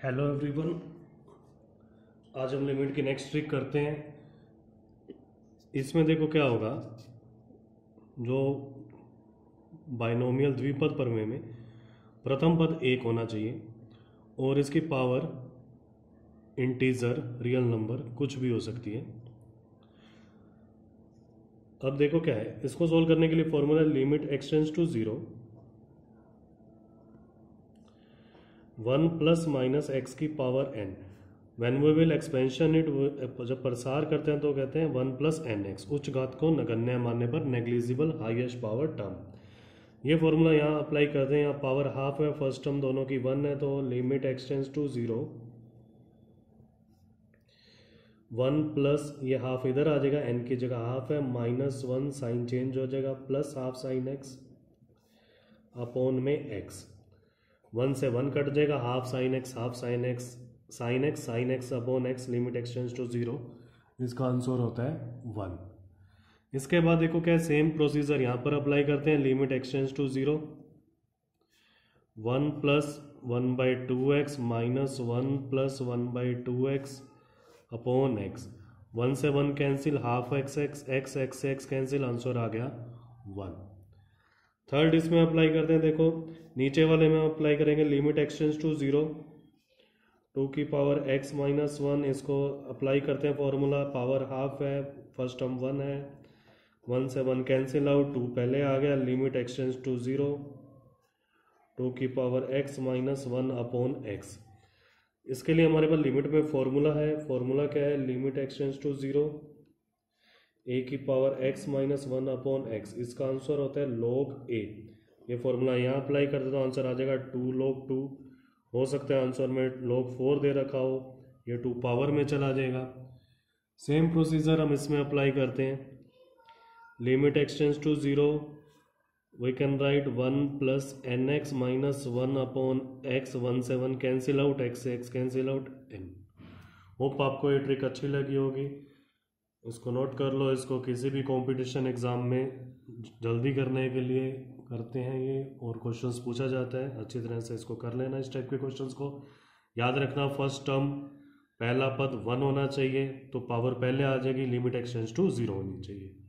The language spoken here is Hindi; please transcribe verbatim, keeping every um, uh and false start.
Hello everyone. आज हम लिमिट की नेक्स्ट ट्रिक करते हैं। इसमें देखो क्या होगा, जो बाइनोमियल द्विपद प्रमेय में प्रथम पद एक होना चाहिए और इसकी पावर इंटीजर रियल नंबर कुछ भी हो सकती है। अब देखो क्या है, इसको सोल्व करने के लिए formula limit extends to zero one plus minus x की power n. When we will expansion it, जब प्रसार करते हैं तो कहते हैं वन प्लस एन एक्स, उच्च घात को नगण्य मानने पर नेग्लिजिबल हाईएस्ट पावर टर्म। ये फॉर्मूला यहाँ अप्लाई करते हैं। यहाँ पावर हाफ है, फर्स्ट टर्म दोनों की वन है, तो limit extends to zero one plus ये हाफ इधर आ जाएगा, एन की जगह हाफ है, माइनस वन साइन चेंज हो जाएगा, plus half sine x upon में एक्स। वन से वन कट जाएगा, half sine x half sine x sine x sine x upon x, limit extends to zero. इसका आंसर होता है वन। इसके बाद देखो क्या, सेम प्रोसीजर यहाँ पर अप्लाई करते हैं। Limit extends to zero one plus one by two x minus one plus one by two x upon x. One से one cancel, half x x x x x cancel, answer आ गया वन। थर्ड इसमें अप्लाई करते हैं। देखो नीचे वाले में अप्लाई करेंगे limit extends to zero two की पावर एक्स माइनस वन। इसको अप्लाई करते हैं फॉर्मूला, पावर हाफ है, फर्स्ट टर्म वन है, वन से वन कैंसिल आउट, टू पहले आ गया, limit extends to zero two की power x minus one upon x. इसके लिए हमारे पास लिमिट में फॉर्मूला है। फॉर्मूला क्या है, limit extends to zero a की power x minus one upon x. इसका आंसर होता है लॉग ए। ये फॉर्मूला यहाँ अप्लाई करते तो आंसर आ जाएगा टू लॉग टू। हो सकता है आंसर में लॉग फोर दे रखा हो, ये टू पावर में चला जाएगा। सेम प्रोसीजर हम इसमें अप्लाई करते हैं। Limit extends to zero we can write one plus n x minus one upon x, one से वन कैंसिल आउट, एक्स से x cancel out, n. Hope आपको ये ट्रिक अच्छी लगी होगी, इसको नोट कर लो। इसको किसी भी कंपटीशन एग्ज़ाम में जल्दी करने के लिए करते हैं ये, और क्वेश्चंस पूछा जाता है, अच्छी तरह से इसको कर लेना। इस टाइप के क्वेश्चंस को याद रखना, फर्स्ट टर्म पहला पद वन होना चाहिए तो पावर पहले आ जाएगी, लिमिट एक्सटेंड्स टू जीरो होनी चाहिए।